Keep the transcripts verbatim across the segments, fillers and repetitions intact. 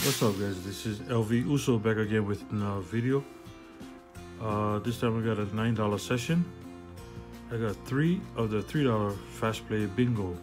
What's up, guys? This is L V Uso back again with another video. Uh, this time I got a nine dollar session. I got three of the three dollar Fast Play Bingo.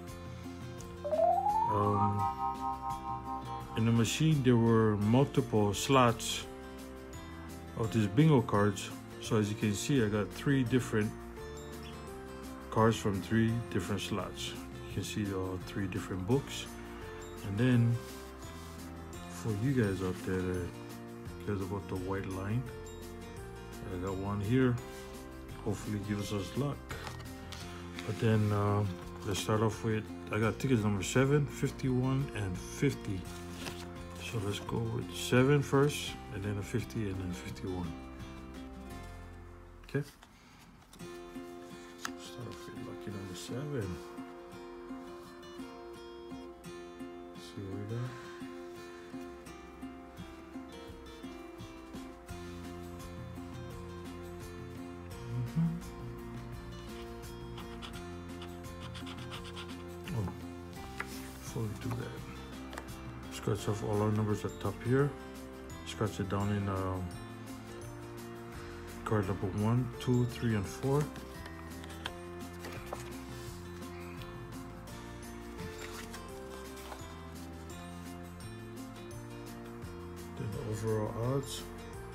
Um, in the machine, there were multiple slots of these bingo cards. So as you can see, I got three different cards from three different slots. You can see the three different books. And then for you guys out there that cares about the white line, I got one here. Hopefully gives us luck. But then uh, let's start off with, I got tickets number seven, fifty-one, and fifty. So let's go with seven first, and then a fifty, and then fifty-one. Okay. Start off with lucky number seven. See what we got. Oh, before we do that, scratch off all our numbers at the top here. Scratch it down in uh, card number one, two, three, and four. Then the overall odds,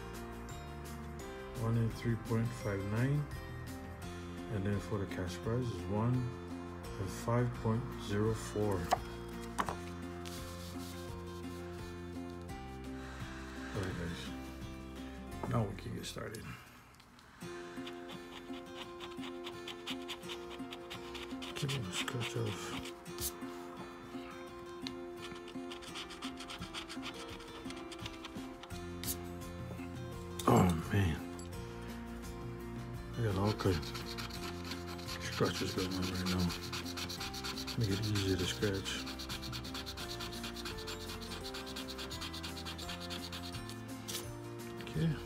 one in three point five nine. And then for the cash prize is one and five point zero four. Alright guys, now we can get started. Okay, I'm gonna scratch off. Oh man, I got all kinds. Scratches going on right now. Make it easier to scratch. Okay.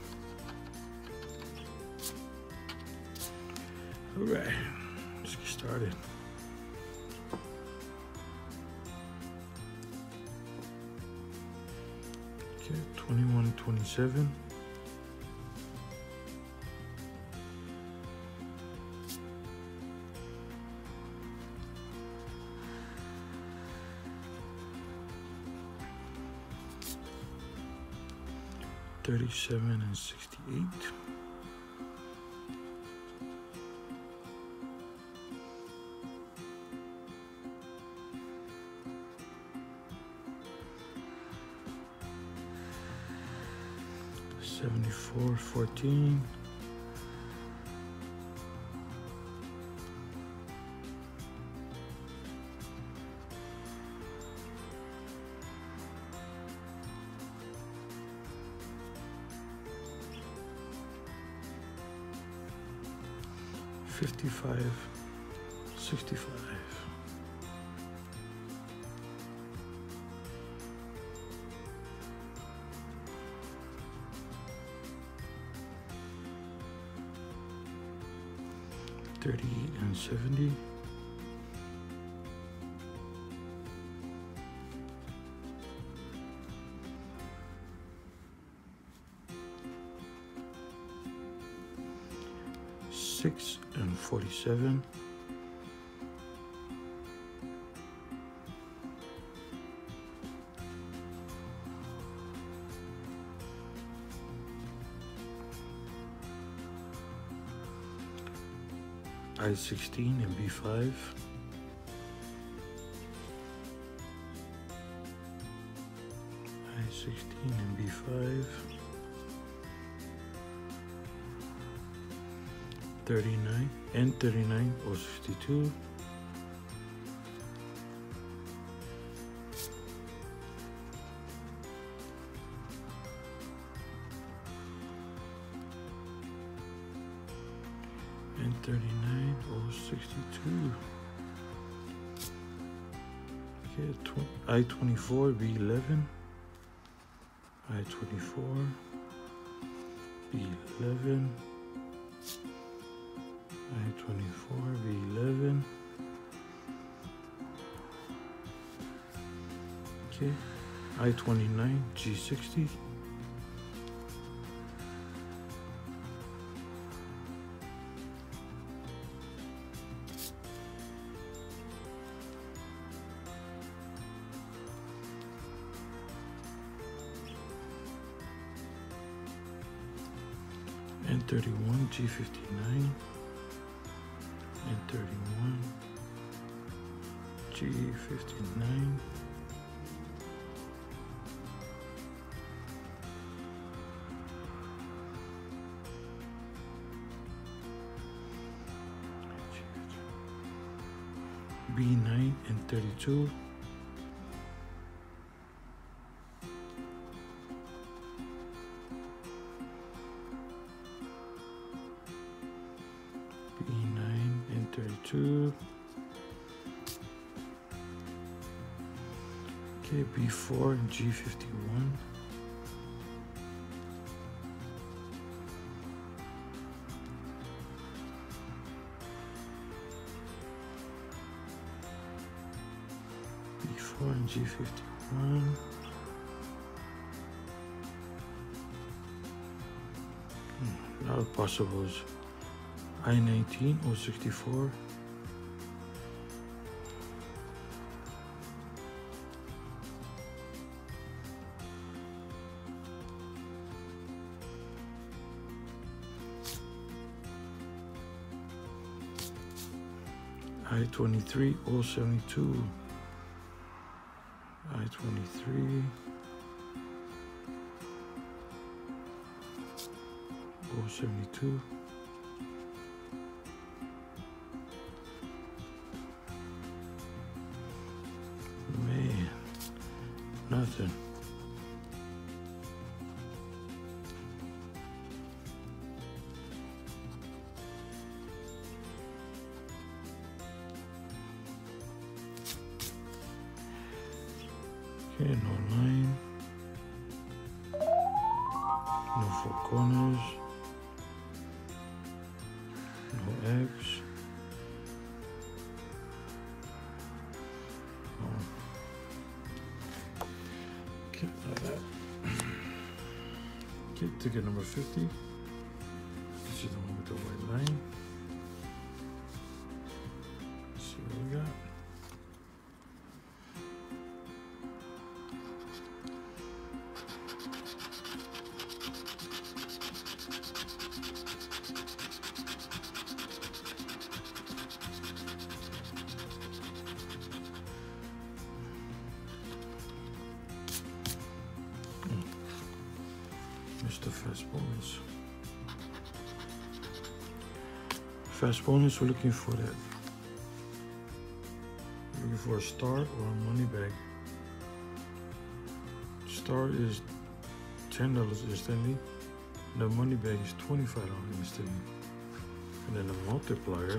Alright, let's get started. Okay, twenty-one, twenty-seven. thirty-seven and sixty-eight. seventy-four, fourteen. fifty-five, sixty-five. thirty-eight and seventy. six and forty-seven. I sixteen and B five. I sixteen and B five. thirty-nine and thirty-nine or fifty-two. And thirty-nine or sixty-two. Okay, I twenty-four, B eleven. I twenty-four, B eleven. I twenty-four, B eleven. Okay, I twenty-nine, G sixty. N thirty-one, G fifty-nine, N thirty-one, G fifty-nine, B nine, and thirty-two, B nine and thirty-two, okay, B four and G fifty-one, B four and G fifty-one, hmm, now possible is I nineteen, O sixty-four, I twenty-three, O seventy-two, I twenty-three, O seventy-two, man, nothing. Okay, no line, no four corners, no X. Oh. Okay, like that. Okay, ticket number fifty. This is the one with the white line. Let's see what we got. Mister Fast Bonus. Fast Bonus, we're looking for that. We're looking for a star or a money bag. Star is ten dollars instantly. The money bag is twenty-five dollars instantly. And then the multiplier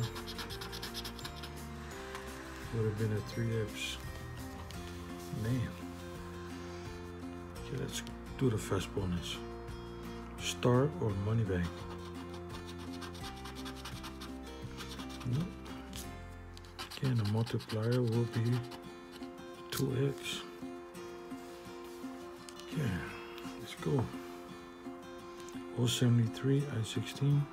would have been a three X. Man. Okay, let's do the Fast Bonus. Star or money bag? Nope. Again, the multiplier will be two X. Okay, let's go. O seventy-three, I sixteen.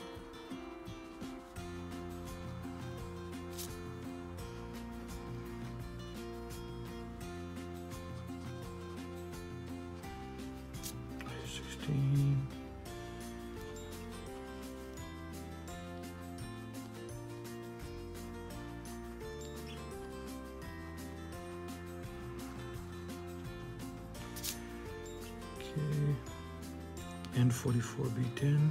I sixteen. N forty-four, B ten.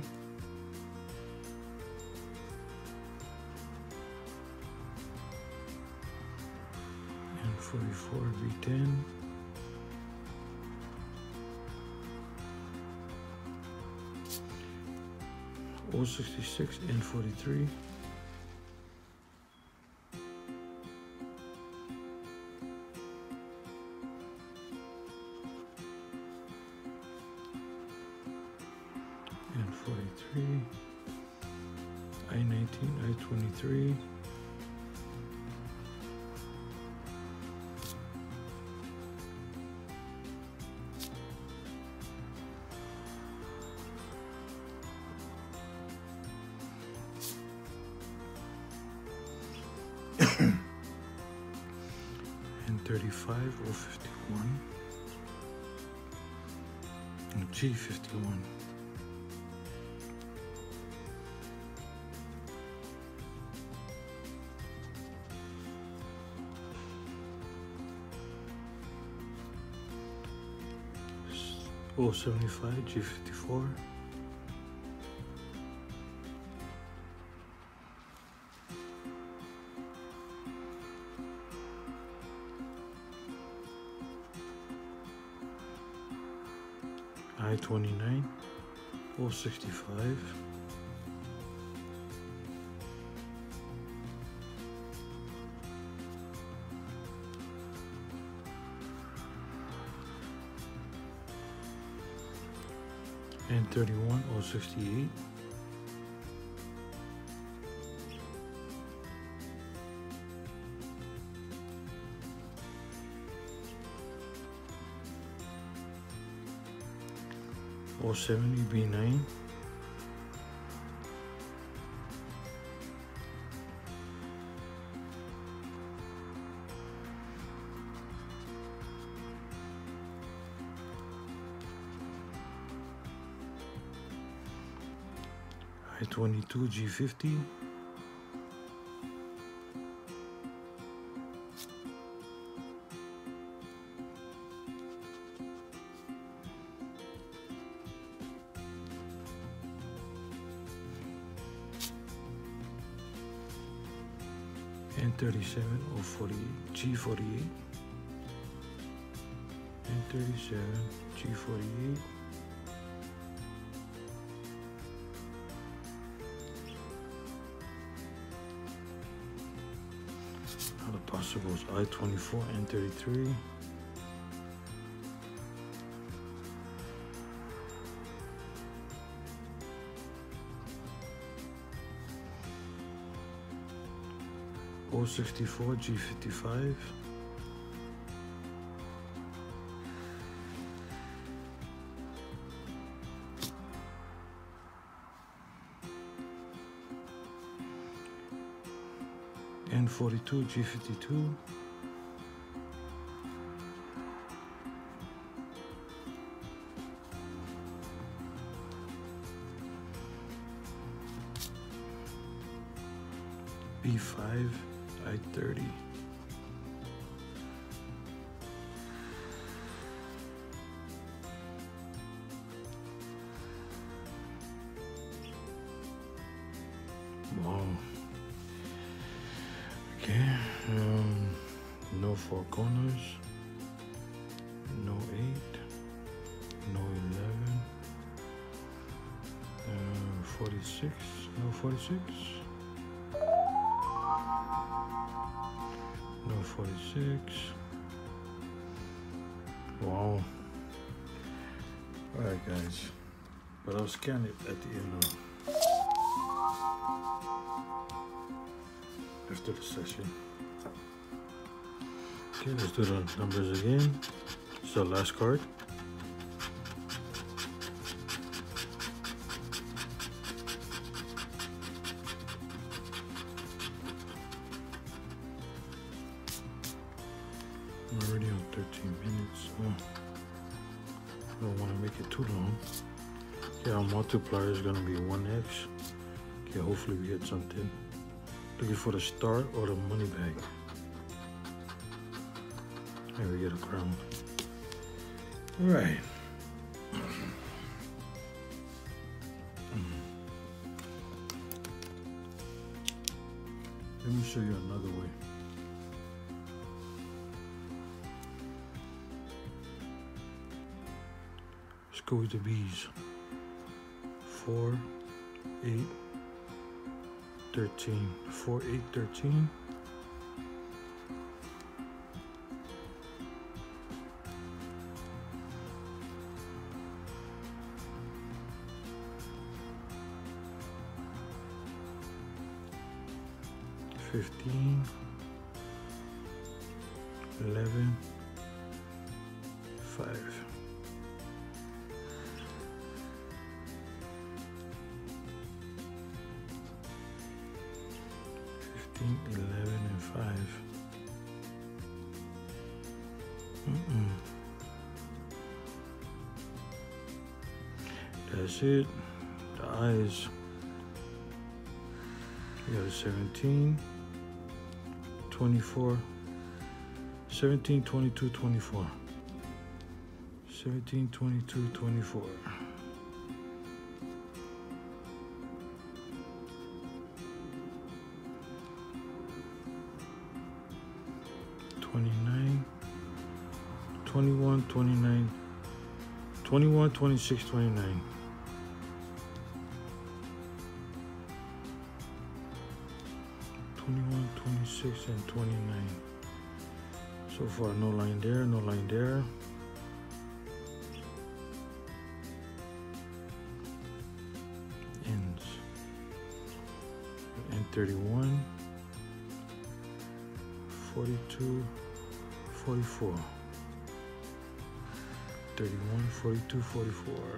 N forty-four, B ten. O sixty-six, N forty-three. N forty-three, I nineteen, I twenty-three, thirty-five oh fifty-one. And G fifty-one. oh seventy-five G fifty-four. I twenty-nine oh sixty-five. And thirty-one oh sixty-eight. oh seventy B nine. I twenty-two G fifty. And thirty-seven oh forty-eight G forty-eight. And thirty-seven G forty-eight. Other possibles I twenty-four and thirty-three. oh sixty-four G fifty-five. And forty-two G fifty-two. B five I thirty. Wow. Okay, um, no four corners, no eight, no eleven, uh, forty-six, no forty-six, no forty-six. Wow. Alright guys, but I'll scan it at the end of after the session. Okay, let's do the numbers again. So last card. I'm already on thirteen minutes. Oh, I don't want to make it too long. Yeah, our multiplier is gonna be one X. Okay, hopefully we get something. Looking for the star or the money bag. Maybe we get a crown. All right. Let me show you another way. Let's go with the bees. Four, eight, thirteen. Four, eight, thirteen. Fifteen, eleven, five. Fifteen, eleven, and five. Mm-mm. That's it. The eyes. We got a seventeen, twenty-four, seventeen, twenty-two, twenty-four. seventeen, twenty-two, twenty-four. twenty-nine, twenty-one, twenty-nine, twenty-one, twenty-six, twenty-nine. twenty-one, twenty-six, and twenty-nine. So far, no line there, no line there. Ends. And thirty-one, forty-two, forty-four. thirty-one, forty-two, forty-four.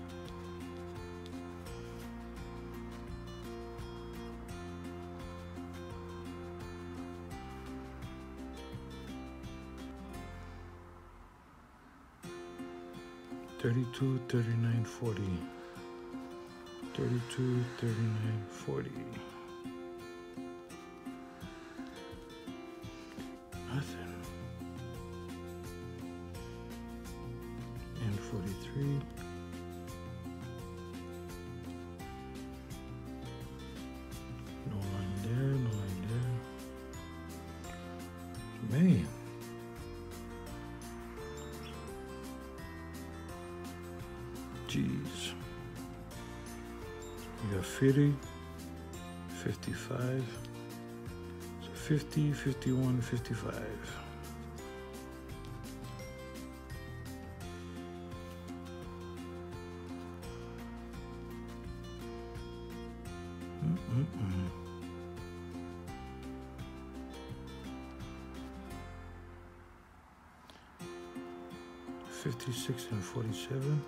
thirty-two, thirty-nine, forty. thirty-two, thirty-nine, forty. Nothing. And forty-three. No line there, no line there. Man. Jeez. We got fifty, fifty-five, so fifty, fifty-one, fifty-five. Mm-mm-mm. fifty-six and forty-seven.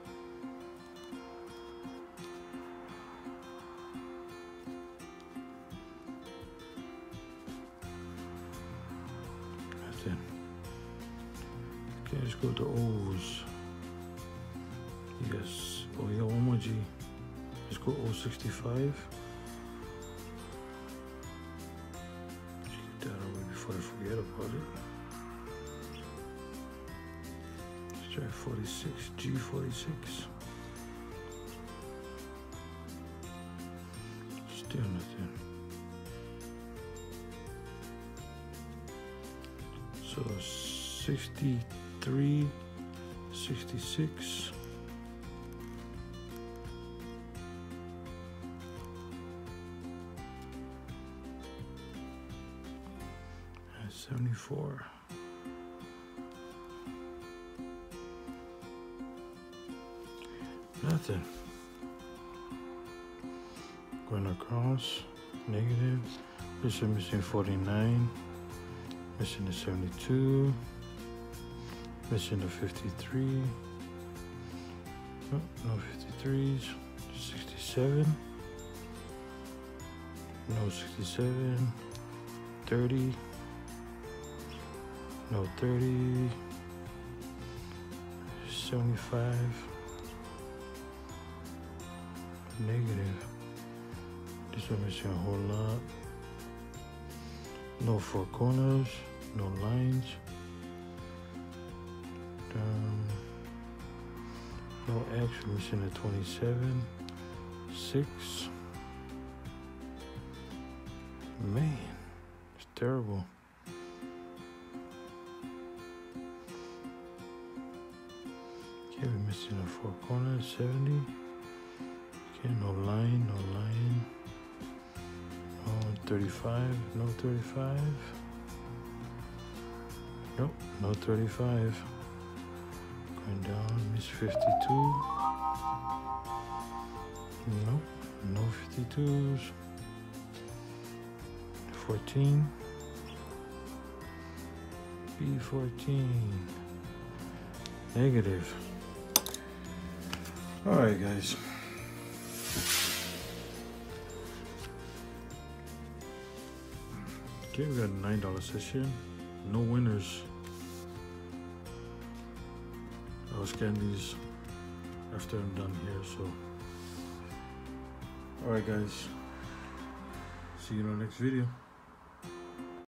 Okay, let's go to O's. Yes. Oh, yeah, one more G. Let's go O sixty-five. Let's get that away before I forget about it. Let's try forty-six, G forty-six. Still nothing. So sixty-three, sixty-six. And seventy-four. Nothing. Going across, negative. This is missing forty-nine. Missing the seventy-two. Missing the fifty-three. Oh, no fifty-threes. sixty-seven. No sixty-seven. thirty. No thirty. seventy-five. Negative. This one missing a whole lot. No four corners. No lines. Um, no X, we're missing a twenty-seven, six. Man, it's terrible. Okay, we're missing a four corners, seventy. Okay, no line, no line. No thirty-five, no thirty-five. Nope, no thirty-five. Going down, miss fifty-two. Nope, no fifty-twos. fourteen. B fourteen. Negative. Alright, guys. Okay, we got a nine dollar session. No winners. I'll scan these after I'm done here. So, all right, guys. See you in the next video.